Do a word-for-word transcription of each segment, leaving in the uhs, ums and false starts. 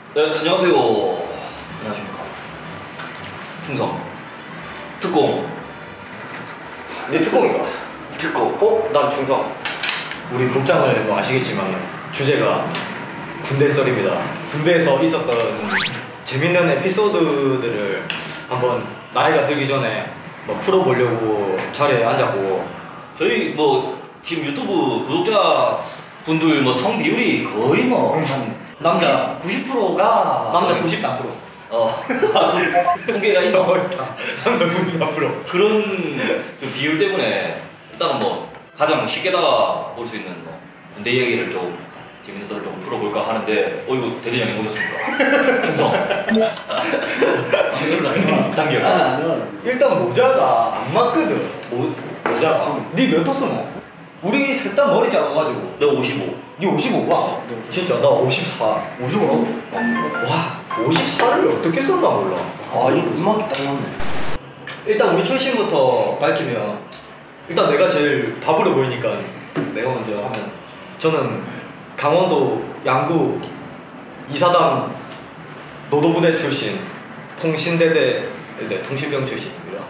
네, 안녕하세요. 안녕하십니까. 충성. 특공. 네 특공인가? 특공. 어? 난 충성. 우리 복장을 뭐 아시겠지만 주제가 군대 썰입니다. 군대에서 있었던 재밌는 에피소드들을 한번 나이가 들기 전에 뭐 풀어보려고 자리에 앉았고, 저희 뭐 지금 유튜브 구독자 분들 뭐 성 비율이 거의 뭐 한 남자 구십 퍼센트가 남자 구십삼 퍼센트 어 통계가 있나? 남자 구십삼 퍼센트 그런 그 비율 때문에 일단은 뭐 가장 쉽게 다가올 수 있는 뭐 군대 얘기를 좀 재밌는 썰을 좀 풀어볼까 하는데, 어 이거 대대장님 오셨습니다. 충성. 당겨. 일단 모자가 안 맞거든. 모, 모자가 니 몇 호 쓰노? 우리 셋 다 머리 작아가지고. 내가 오십오. 니 오십오가? 진짜 나 오십사. 오십오라고? 와, 오십사를 어떻게 썼나 몰라. 아, 이거 음악이 딱 맞네. 일단 우리 출신부터 밝히면, 일단 내가 제일 바보로 보이니까 내가 먼저 하면, 저는 강원도 양구 이사단 노도부대 출신, 통신대대, 네, 통신병 출신입니다.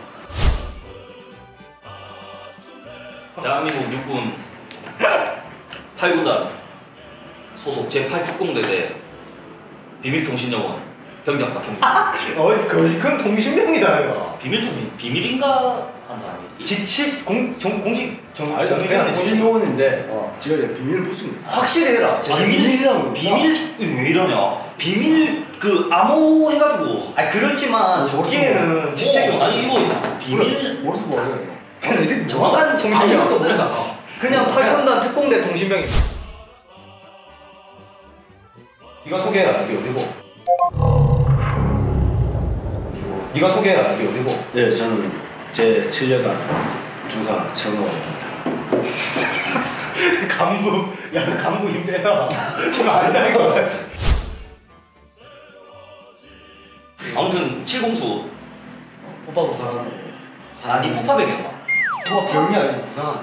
대한민국 육군 팔 군단 소속 제팔 특공대대 비밀통신요원 병장 박형준. 어, 그, 그건 통신병이다 이거. 비밀통신 비밀인가 하는 사람이. 직식 공, 정, 공식 정, 알죠? 그냥 정해진 통신 요원인데 어. 제가 이제 비밀을 붙습니다. 확실히 해라. 비밀이라고. 비밀 왜 이러냐? 비밀 그 암호 해가지고. 아 그렇지만 저기에는 직책이 어, 아니 이거 비밀 모르서 뭐 하냐 이거. 그냥 이 새끼 정확한 통신병도 쓰는 모른다. 거. 그냥 팔 군단 특공대 통신병이. 네가 소개해라. 여기 어디고? 네가 소개해라. 여기 어디고? 네, 저는 제칠 여단 중사 최은호입니다. 간부, 야 간부 힘내라. 지금 아니다 이거. 아무튼 칠공수. 포파고 살았네. 아, 니 포파병이었나? 포파 병이 아니고 부산.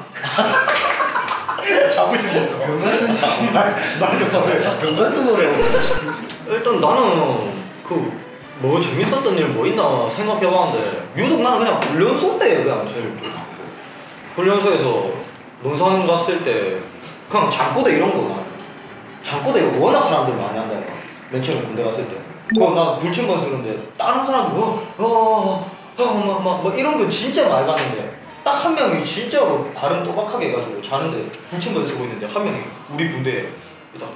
잡으시면서 병 같은 씨. 말도 봐요. 병 같은 소리야. 일단 나는 그 뭐 재밌었던 일 뭐 있나 생각해봤는데, 유독 나는 그냥 훈련소 때 그냥 제일 좀 훈련소에서 논산 갔을 때 그냥 잠꼬대 이런 거, 잠꼬대 워낙 사람들 많이 한다니까. 맨 처음에 군대 갔을 때 그거 나 불침번 쓰는데 다른 사람들 어어어막막 이런 거 진짜 많이 봤는데, 딱 한 명이 진짜로 발음 또박하게 해가지고 자는데 불침번 쓰고 있는데 한 명이 우리 군대에 일단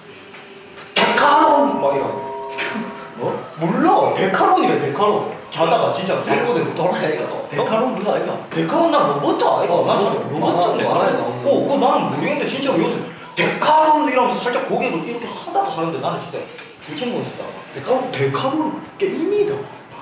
데카론 막 이러고. 어? 몰라. 데카론이래. 데카론. 자다가 진짜 살거든. 돌아야니까 데카론 그거 아이가? 데카론 난 로버트 아이가. 어, 난 로버트. 로버트 아, 알아. 데카론. 어, 그거 나는 모르겠는데 진짜 요새 데카론 이러면서 살짝 고개를 이렇게 하다가 하는데 나는 진짜 불침번 쓰다가 데카론 데카론 게임이다.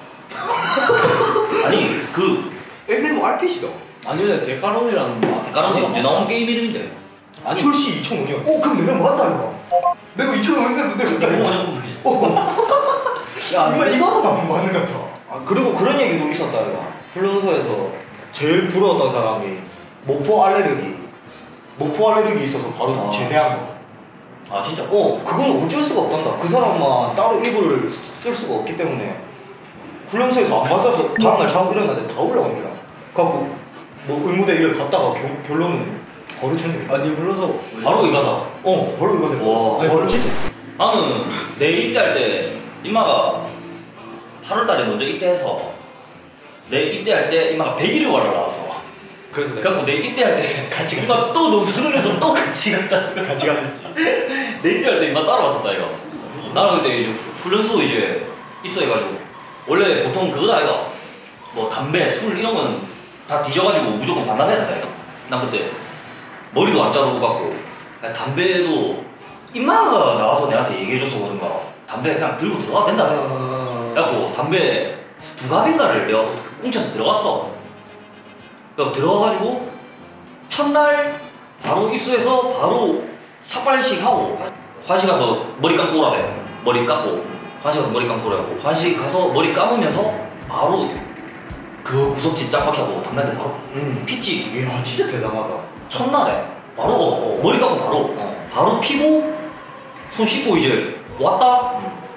아니 그 엠엠오알피지다. 아니 근데 데카론이라는 거. 데카론이 언제 나온 게임 이름인데? 아니 출시 이천오 년. 어 그럼 내가 맞다 이거. 내가 이천오 년인데 내가 이거 내가 뭐냐고 물리지. 어. 야, 이거 이거도 안 맞는 것 같아. 아, 그리고 그런 얘기도 있었다 이거. 훈련소에서 제일 부러웠던 사람이 모포 알레르기. 모포 알레르기 있어서 바로 아. 제대한 거. 아 진짜? 어, 그건 어쩔 수가 없단다. 그 사람만 따로 이불을 쓸 수가 없기 때문에 훈련소에서 안 맞아서 다음날 자고 일어났는데 다 올라온 거야. 그래갖고 뭐 의무대 일을 갔다가 겨, 결론은 바로 전역. 아니 불러서 바로 이가사. 어, 바로 이거세. 와. 아니, 바로 진짜. 나는 내 입대할 때 임마가 팔월 달에 먼저 입대해서 내 입대할 때 임마가 백 일을 와라 나왔어. 그래서 내가 그래갖고 내 입대할 때 같이 임마 또 농선을 해서 또 같이 갔다. 같이 갔지. 내 입대할 때 임마 따라왔었다 이거. 나는 그때 이제 후- 훈련소 이제 입소해가지고 원래 보통 그거다 이거. 뭐 담배, 술 이런 건 다 뒤져가지고 무조건 반납해야 된다 이거. 난 그때 머리도 안 자르고 갔고 담배도 임마가 나와서 내한테 얘기해줘서 그런가 담배 그냥 들고 들어가도 된다 내가. 그래갖고 담배 두 갑인가를 내가 훔쳐서 들어갔어. 그래서 들어가가지고 첫날 바로 입수해서 바로 삭발식 하고 화장실 가서 머리 감고 오라래. 머리 감고 화장실 가서 머리 감고 오라고. 화장실 가서 머리 감으면서 바로 그 구석지 짱박하고 담배한테 바로 음. 피지. 이야, 진짜 대단하다. 첫날에 바로 어, 어, 머리 감고 바로 어. 바로 피고 손 씻고 이제 왔다. 음.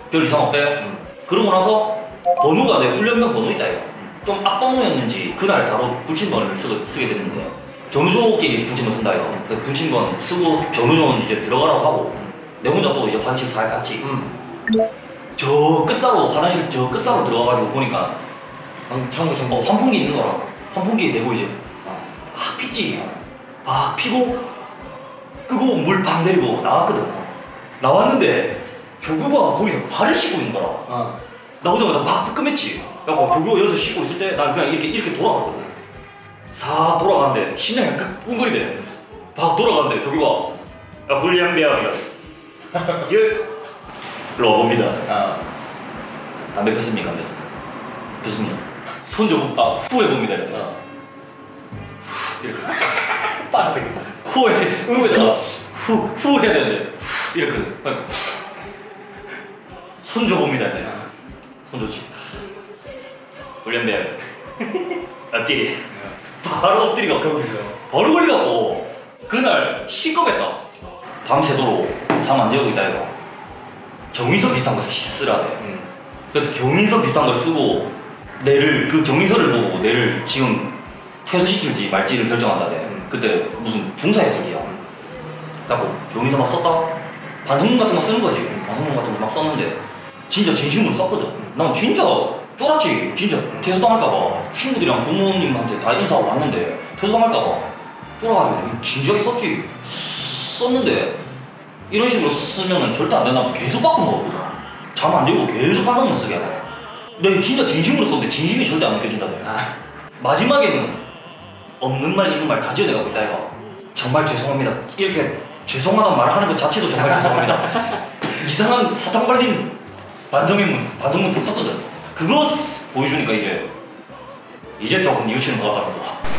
별 이상 없대. 음. 그러고 나서 번호가 내 훈련병 번호 있다 이거. 좀 앞번호였는지 그날 바로 부침번호를 쓰, 쓰게 됐는데 전우조끼리 부침번 쓴다 이거. 그 부침번 쓰고 전우조는 이제 들어가라고 하고 내 혼자 또 이제 화장실 살 갔지. 음. 저 끝사로 화장실 저 끝사로 들어가가지고 보니까 창구 창구. 어, 환풍기 있는 거라. 환풍기 내고 이제 어. 막 피지. 막 피고 끄고 물 팍 내리고 나왔거든. 나왔는데 조교가 거기서 발을 씻고 있는 거라. 어. 나오자마자 막 뜨끔했지. 야뭐 조교 여기서 씻고 있을 때 난 그냥 이렇게 이렇게 돌아갔거든. 사 돌아가는데 심장이 그 웅거리대. 막 돌아가는데 조교가 야 훈련병이라. 예. 일로 와봅니다. 아. 담배 폈습니까? 안 폈습니까? 폈습니다. 손 좀, 아, 후 해봅니다. 이렇게. 어. 후, 이렇게. 빠르게. 코에, 음에다가 후, 후 해야 되는데, 후, 이렇게. 손 줘봅니다. 이렇게. 손 좋지. 훈련병. 엎드리. 바로 엎드리가. 바로 걸리갖고, 그날 시겁했다. 밤새도록 잠 안 재우고 있다, 이거. 경위서 비슷한 거 쓰라네. 음. 그래서 경위서 비슷한 걸 쓰고 내를 그 경위서를 보고 내를 지금 퇴소시킬지 말지를 결정한다네. 음. 그때 무슨 중사했었기야. 그래갖고 경위서 막 썼다. 반성문 같은 거 쓰는 거지. 반성문 같은 거 막 썼는데 진짜 진심으로 썼거든. 난 진짜 쫄았지. 진짜 퇴소당할까봐 친구들이랑 부모님한테 다 인사하고 왔는데 퇴소당할까봐 쫄아가지고 진지하게 썼지. 썼는데 이런 식으로 쓰면은 절대 안 된다고 계속 바꾼 거거든. 잠 안 재고 계속 반성문 쓰게 하네. 내가 진짜 진심으로 썼는데 진심이 절대 안 느껴진다. 아. 마지막에는 없는 말 있는 말 다 지어내가고 있다 이거. 정말 죄송합니다. 이렇게 죄송하다는 말을 하는 것 자체도 정말 죄송합니다. 이상한 사탕 발린 반성문, 반성문 다 썼거든. 그거 쓰- 보여주니까 이제 이제 조금 뉘우치는 것 같다면서.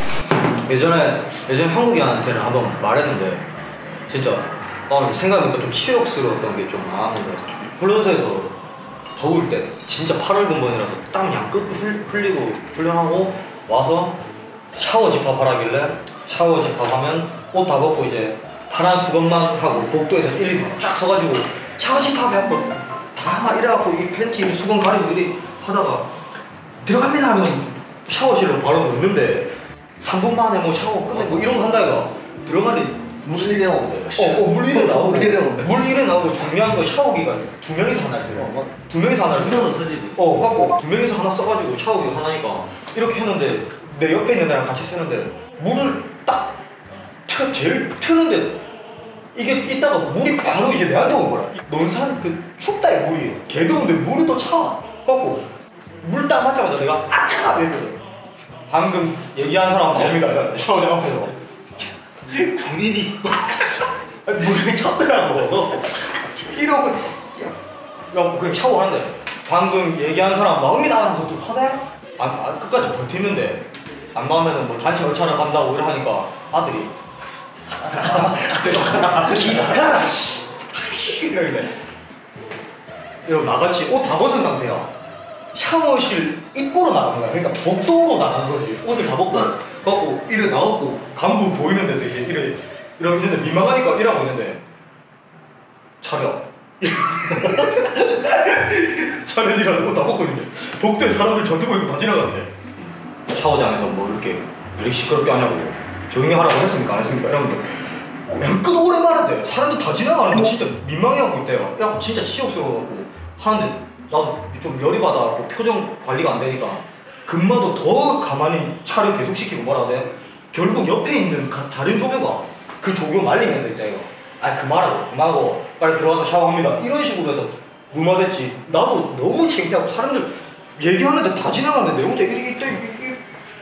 예전에 예전에 한국이한테는 한번 말했는데 진짜 어, 생각해보니까 좀 치욕스러웠던 게 좀 많았는데 훈련소에서 더울 때 진짜 팔월 근본이라서 땀 양끝 흘리고 훈련하고 와서 샤워 집합하라길래 샤워 집합하면 옷 다 벗고 이제 파란 수건만 하고 복도에서 일일이 쫙 서가지고 샤워 집합해갖고 다 막 이래갖고 이 팬티 수건 가리고 이리 하다가 들어갑니다 하면서 샤워실로 바로 넣는데 삼 분 만에 뭐 샤워 끝내고 뭐 이런 거 한다 이가 들어가는데 물 일량 없네. 어, 어, 물 일에 나오고 물 일량 없네. 물 일에 나오고 중요한 건 샤워기가 두 명이서 하나 써요. 두 명이서 하나 줄여서 쓰지. 어, 갖고 두 명이서 하나 써가지고 샤워기 하나니까 이렇게 했는데 내 옆에 있는 애랑 같이 쓰는데 물을 딱 트, 제일 트는데 이게 있다가 물이 바로 이제 내한테 온 거야. 논산 그 춥다 이 물이 개 더운데 물이 또 차. 갖고 물 딱 맞자마자 내가 아차 이랬거든. 방금 얘기한 사람 나옵니다. 샤워장 앞에서. 군인이 물에 쳤더라고. 이러고 야, 그 샤워하는데 방금 얘기한 사람 나옵니다 하면서 또 하네? 안, 안, 끝까지 버티는데 안 나오면은 뭐 단체 열차를 간다고 이래 하니까 아들이 기나가라 씨 이러길래 이러고 나같이 옷 다 벗은 상태야. 샤워실 입구로 나간 거야. 그러니까 복도로 나간 거지. 옷을 다 벗고 갖고 이래 나왔고 간부 보이는 데서 이제 이래 이러고 있는데 민망하니까 이러고 있는데 차려 차려니라고 옷 다 벗고 있는데 복도에 사람들 전투복 입고 다 지나가는데 샤워장에서 뭐 이렇게 이렇게 시끄럽게 하냐고 조용히 하라고 했습니까 안 했습니까 이러면서 약간 오랜만인데 사람들 다 지나가는데 진짜 민망해하고 있대요. 야 진짜 치욕스러워갖고 하는데 나도 좀 열이 받아갖고 표정 관리가 안 되니까 금마도 더 가만히 차를 계속 시키고 뭐라 하대. 결국 옆에 있는 가, 다른 조교가 그 조교 말리면서 있대요. 아 그만하고 그만하고 빨리 들어가서 샤워합니다 이런 식으로 해서 무마됐지. 나도 너무 창피하고 사람들 얘기하는데 다 지나가는데 내 혼자 이렇게 있대 이렇게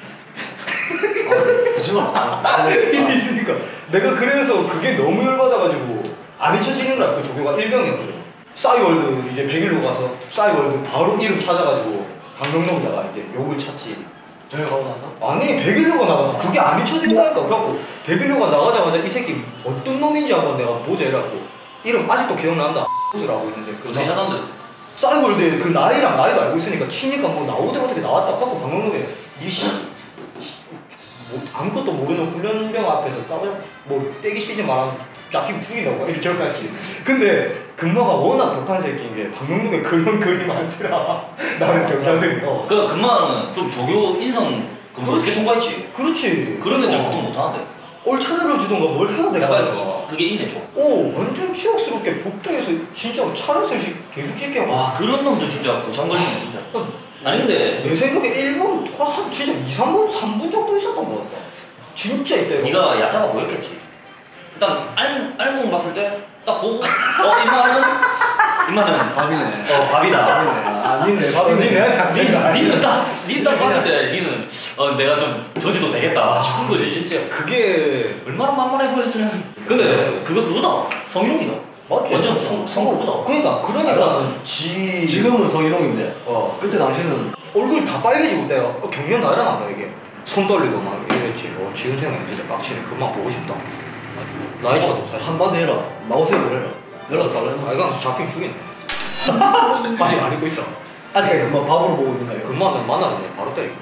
하지마. 이게 있으니까 내가 그래서 그게 너무 열받아가지고 안 잊혀지는 거야. 그 조교가 일병이었거든. 싸이월드 이제 백일로 가서 싸이월드 바로 이름 찾아가지고 강경로에다가 이제 욕을 찾지. 저희 가고 나서? 아니 백일로가 나가서 그게 안 잊혀진다니까. 그래갖고 백일로가 나가자마자 이 새끼 어떤 놈인지 한번 내가 보자 이래갖고 이름 아직도 기억난다 라고 있는데 그 어떻게 찾았는데? 싸이월드에 그 나이랑 나이도 알고 있으니까 치니까 뭐 나오대 어떻게 나왔다 하고 강경로에 니씨 뭐 아무것도 모르는 훈련병 앞에서 짜고 뭐 떼기 시지 말하면서 잡히면 죽인다고 이렇게 저까지. 근데 금마가 워낙 독한 새끼인 게 박명록에 그런 그림 많더라. 나는 경찰들이. 어. 그 금마는 좀 조교 인성 검사 어떻게 통과했지? 그렇지. 그런 애들 어. 보통 못하는데. 얼차려를 주던가 뭘 해야 돼. 약간 그게 있네 좀. 오 완전 치욕스럽게 복도에서 진짜 차례서 계속 찍게 하고. 와 그런 놈도 진짜 고참 걸리네 진짜. 어, 아니 근데 내 생각에 일 분 한 진짜 이, 삼 분, 삼 분 정도 있었던 것 같다. 진짜 이때요. 네가 얕잡아 보였겠지. 일단 알 알몸 봤을 때 딱 보고 어 이마는 이마는 밥이네. 어 밥이다. 밥이네. 아, 니네 밥이 밥이네. 니네 다 니, 니는 딱, 니는 딱 봤을 때 니는 어 내가 좀 저지도 되겠다 싶은 거지 진짜. 그게 얼마나 만만해 보였으면. 근데 그거 그거다. 성희롱이다. 맞지? 완전 성, 성 그거다. 그러니까 그러니까 지 지금은 성희롱인데 어 그때 당시는 얼굴 다 빨개지고 내가 어, 경련 나이라 난다 이게. 손 떨리고 막 이랬지. 어 지금 생각이 진짜 빡치네. 그만 보고 싶다. 나이 차도 사실. 한마디 해라. 나오세요 그래라. 연락 달라. 아 이건 잡힌 죽이네. 아직 안 입고 있어. 아직까지 금방 밥으로 보고 있는 거예요. 금방 만나면 바로 때리고.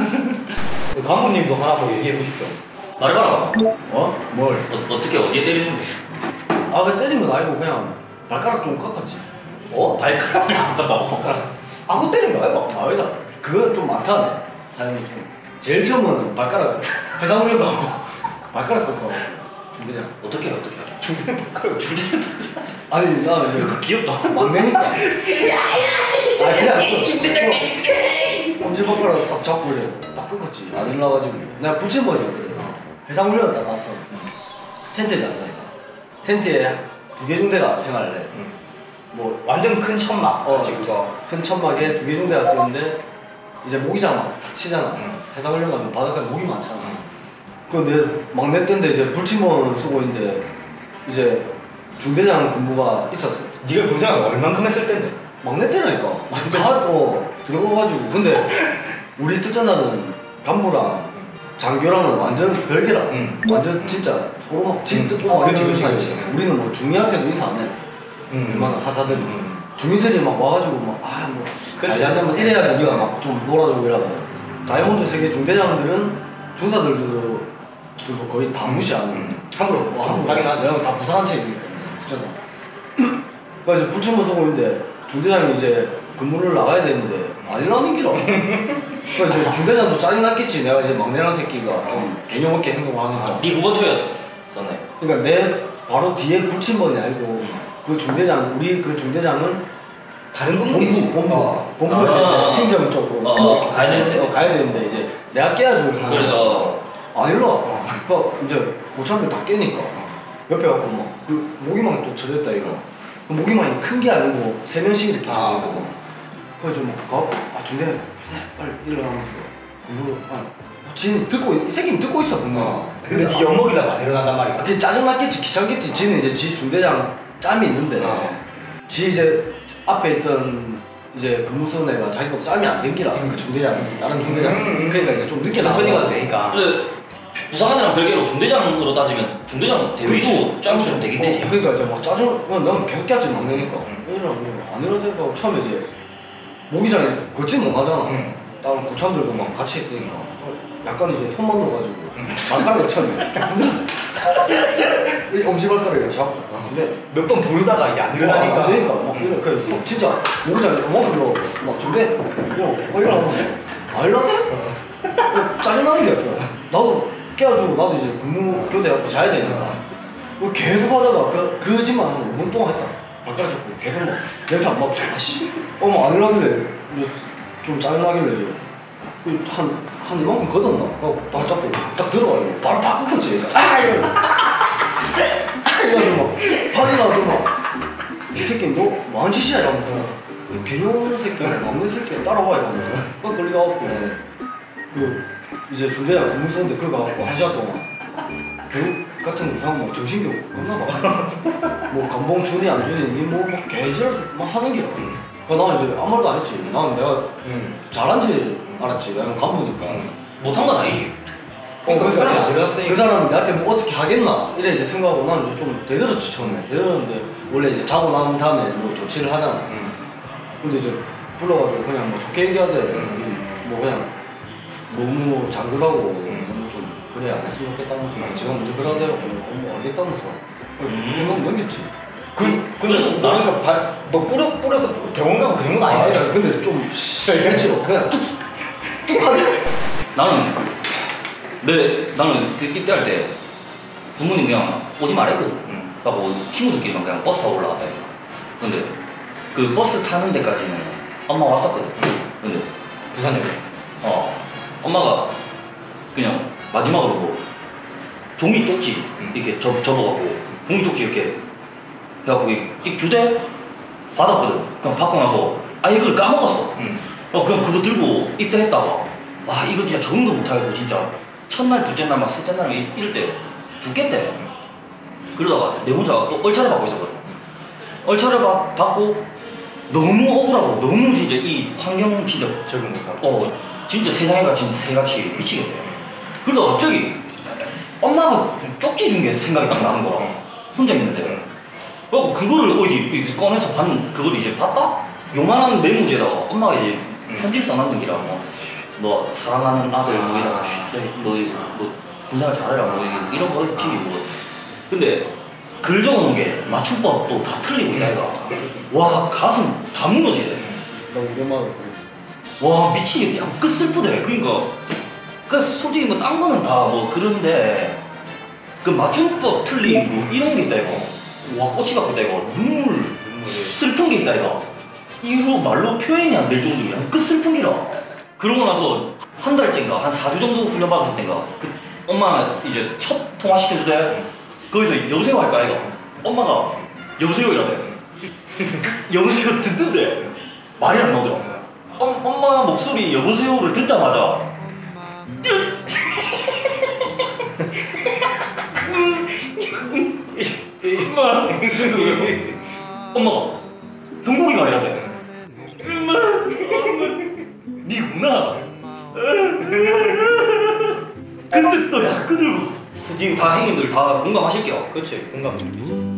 간부님도 하나 더 얘기해 보십시오. 말해봐라. 어? 뭘? 어, 어떻게 어디에 때리는데? 아, 그 때린 건 아니고 그냥 발가락 좀 깎았지. 어? 발가락을 깎았다고. 아구 때린 거 아이가? 아, 왜다? 그거 좀 많다네. 사연이 좀. 제일 처음은 발가락 해상물도 하고 발가락 깎고 중대장. 어떻게 해 어떻게 해? 중대 발가락 중대. 아니 나 이제 그 귀엽다. 막내니까. 아 그냥 중대장님. 엄지 발가락 딱 잡고 이래 딱 깎았지. 안 일어나가지고 내가 불침번이었거든. 해상물이었다 딱 갔어. 텐트에 잤다니까. 텐트에 두 개 중대가 생활을 해. 응. 뭐 완전 큰 천막. 어, 그치, 그거 큰 천막에 두 개 중대가 쓰는데 이제 모기장 막 닥치잖아. 응. 해상훈련 가면 바닷가에 모기 많잖아. 응. 그 내 막내 때인데 이제 불침번을 쓰고 있는데 이제 중대장 근무가 있었어. 네가 군생활 얼만큼 했을 텐데? 막내 때라니까. 다 어, 들어가가지고 근데 우리 특전사는 간부랑 장교랑은 완전 별개라. 응. 완전 진짜 서로 막 집 응. 뜯고 아, 막 그치, 이런 그치, 사이지. 그치. 우리는 뭐 중위한테도 인사 안 해. 응. 웬만한 하사들이. 응. 중위들이 막 와가지고 막아뭐 그치. 잘하냐면 이래야지 우리가 막 좀 놀아주고 이러거든. 다이아몬드 세계 중대장들은 중사들도 들도 거의 다 무시하고 응. 함부로 뭐 좀 한국 하긴 하지. 왜냐면 다 부산한 책이기 때문에 진짜. 그래서 이제 불침번 쓰고 있는데 중대장이 이제 근무를 나가야 되는데 안 일어나는 기라. 그래서 이제 중대장도 짜증 났겠지. 내가 이제 막내란 새끼가 좀 개념 없게 행동을 하니까. 네 후보초였었네. 그러니까 내 바로 뒤에 불침번이 아니고 그 중대장 우리 그 중대장은 다른 본부 근무겠지. 본부 어. 본부에 아, 이제 아, 아. 행정 쪽으로 어, 어, 가야 되는데. 어, 가야 되는데 이제 내가 깨가지고 가는 그래서 어, 안 일러. 그 이제 고참들 다 깨니까 옆에 갖고 막 그 모기망이 또 쳐졌다 이거. 그 모기망이 큰 게 아니고 세 명씩 이렇게 아. 쳐졌거든. 그래서 막 가고 아 중대 중대 빨리 일어나면서 근무 아 지는 듣고 있- 이 새끼는 듣고 있어 분명. 어. 근데 네 연목이라고 안 일어난단 말이야. 아, 그게 짜증났겠지, 귀찮겠지. 지는 이제 지 중대장 짬이 있는데, 어. 지 이제 앞에 있던 이제 근무 쓰는 애가 자기보다 짬이 안 댕기라. 음. 그 중대장, 다른 중대장. 음. 그러니까 이제 좀 늦게 천천히 가도 나와. 되니까. 근데 부사관이랑 별개로 중대장으로 따지면 중대장은 대위수 짬이 좀 되긴 되지. 어, 그러니까 이제 막 짜증, 그냥 난 계속 깼지, 막내니까. 음. 이러나, 안 이러니까 처음에 이제 모기장에 걷지는 못하잖아. 음. 다른 고참들도 막 같이 있으니까. 약간 이제 손만 넣어가지고, 발가락을 처음에 좀 흔들어. 이 엄지발가락을 잡고. 근데 몇 번 부르다가 이제 안 일어나니까 일어나니까. 되니까 막 이래 그 진짜 모기장 어머니로 막 준대 뭐 일어나면 안 일어나? 짜증나는 게 없죠. 나도 깨가지고 나도 이제 근무 교대하고 자야 되니까 뭐 계속 하다가 그, 그 짓만 한 오 분 동안 했다. 발가락 잡고 계속 막 냄새 안 맡고 아씨 어머 안 일어나길래 좀 짜증나길래 이제 한, 한 이만큼 걷었나? 그거 발 잡고 딱 들어가지고 바로 팍 꺾었지. 아 이거 이래가지고 막 발이 나서 막이 새끼 너 뭐한 짓이야 이러면서 개념 없는 새끼 막내 새끼 따라와 이러면서 막 걸려갖고 그 이제 중대장 근무 쓰는데 그거 가갖고 한 시간 동안 교육 같은 거 이상한 막 정신교육 끝나 봐뭐 감봉 주니 안 주니 니뭐 개지랄 막 하는 게라. 그 나는 이제 아무 말도 안 했지. 나는 내가 응. 잘한지 알았지. 나는 간부니까. 못한 건 아니지. 어, 그 사람이 안 일어났으니까. 그 사람은 나한테 뭐 어떻게 하겠나 이래 이제 생각하고 나는 이제 좀 대들었지 처음에. 대들었는데 원래 이제 자고 난 다음에 뭐 조치를 하잖아. 응. 근데 이제 불러가지고 그냥 뭐 좋게 얘기하대. 응. 뭐 그냥 너무 장교라고 응. 좀 그래 안 했으면 좋겠다면서 막 지가 먼저 그러대요. 뭐 알겠다면서. 음. 음. 넘겼지. 그 근데 그래도 그러니까 발, 뭐 뿌려 뿌려서 병원 가고 그 정도는 아, 아니야. 아니, 근데 좀 세겠죠. 그냥 뚝뚝 하게. 나는 내 나는 그 입대할 때 부모님 그냥 오지 말랬거든. 응. 하고 친구들끼리만 그냥 버스 타고 올라갔다 이거. 근데 그 버스 타는 데까지는 엄마 왔었거든. 근데 부산에. 어 엄마가 그냥 마지막으로 뭐 종이 쪽지 응. 이렇게 접 접어갖고 종이 쪽지 이렇게 해갖고 띡 주대 받았거든. 그냥 받고 나서 아 이걸 까먹었어. 응. 어 그럼 그거 들고 입대했다가 와 이거 진짜 적응도 못하겠고 진짜 첫날 둘째 날 막 셋째 날 이- 이럴 때 죽겠대. 그러다가 내 혼자 또 얼차려 받고 있었거든. 얼차려 받, 받고 너무 억울하고 너무 진짜 이 환경 진짜 적응 못하고. 어 진짜 세상에가 진짜 새같이 미치겠대. 그러다가 갑자기 엄마가 쪽지 준 게 생각이 딱 나는 거야. 혼자 있는데. 그래갖고 그거를 어디 이렇게 꺼내서 봤는 그걸 이제 봤다? 요만한 메모지에다가 엄마가 이제 응. 편지를 써놨는 기라 뭐, 뭐 사랑하는 아들 뭐 이런 너, 뭐 군생활 잘해라 뭐 이런 거 팀이고. 근데 글 적어놓은 게 맞춤법도 다 틀리고 이래가. 와 가슴 다 무너지네. 나 우리 엄마도 그랬어. 와 미치겠네. 야, 끝 슬프대. 그러니까 그 솔직히 뭐 딴 거는 다 뭐 그런데 그 맞춤법 틀리고 뭐 이런 게 있다 이거. 와 꼬치 같고 있다 이거. 눈물 눈물이. 슬픈 게 있다 이거. 이거 말로 표현이 안 될 정도로 끝 슬픈 기라. 그러고 나서 한 달째인가 한 사 주 정도 훈련 받았을 때인가 그 엄마 이제 첫 통화 시켜주대. 거기서 여보세요 할까 이거. 엄마가 여보세요 이러대. 여보세요 듣는데 말이 안 나오더라. 엄, 엄마 목소리 여보세요를 듣자마자 엄마 엄마가 형복이가 이러대. 엄마 니구나. 근데 또 야그 들고 이 다생님들 다 공감하실게요. 그렇지 공감.